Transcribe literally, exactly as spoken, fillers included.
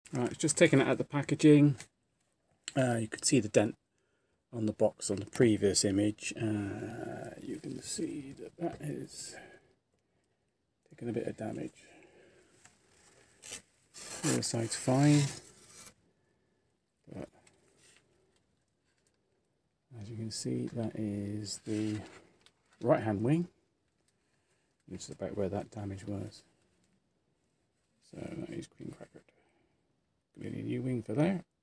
Right, it's just taken it out of the packaging. Uh, you could see the dent on the box on the previous image. Uh, you can see that that is taking a bit of damage. The other side's fine, but as you can see, that is the right hand wing, which is about where that damage was. So that is green crackered. Going to need a new wing for there.